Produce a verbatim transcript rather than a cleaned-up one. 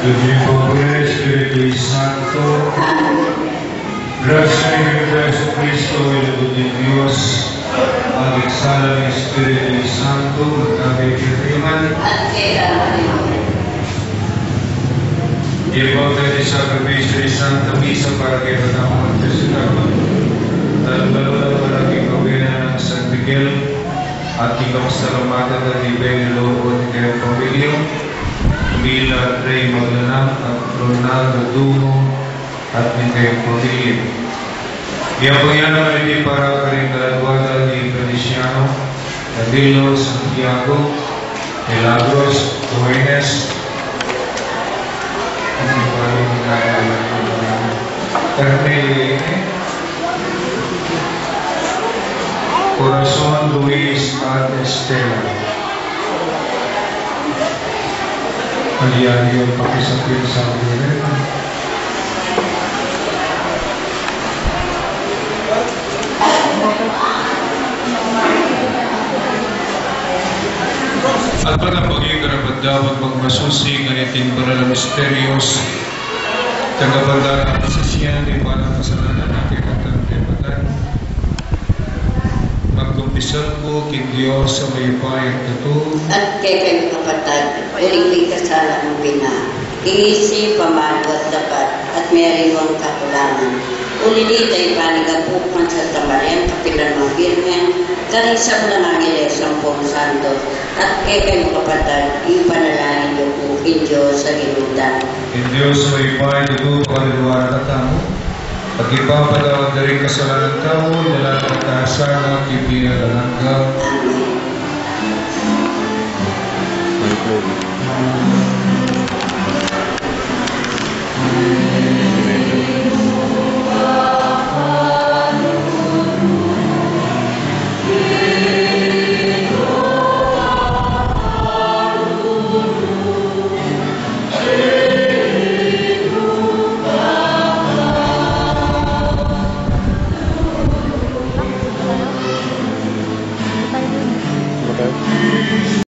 Padre, Espíritu Santo, gracia y de Jesucristo y la luz de Dios, al exhalar el Espíritu Santo, magkabi kailanman, i-vote di sacrificio di Santa Misa para que podamos participar. Lalo-lalo na malaking kawinan ng San Miguel at ikaw salamatan at ibigay loob at ikayong pamilya. Mila Rey Magdanang at Ronaldo Dumo at ikayong pamilya. Iabayan naman hindi para karing Graduada di Feliciano, Adilo, Santiago, Milagros, Tuenes, Carmel, Corazon, Luis at Estela. Kalian yung pakisapin sa amin. At pada pagiging karapadaw at magmasusi ganiting para na misterios tagabanda sa siya di pa ng kasalanan natin at ang tepatan magkumpisal ko king Diyos sa may payang totoo at kay kayong kapatid uling kasala ng bina iisip, pamalo at dapat at may ariwang kakulangan ulilitay panagapukan sa tamarem kapilan ng birmen karisap na ng Ilesyang Pong Santo at kay kayong kapatid ipanalangin niyo po in Diyos sa ginutan in Diyos may payang totoo paliwara ka tamo pag-ipapatawag na rin kasalanan tao nilalang at kasana kipinalanggaw. Amen.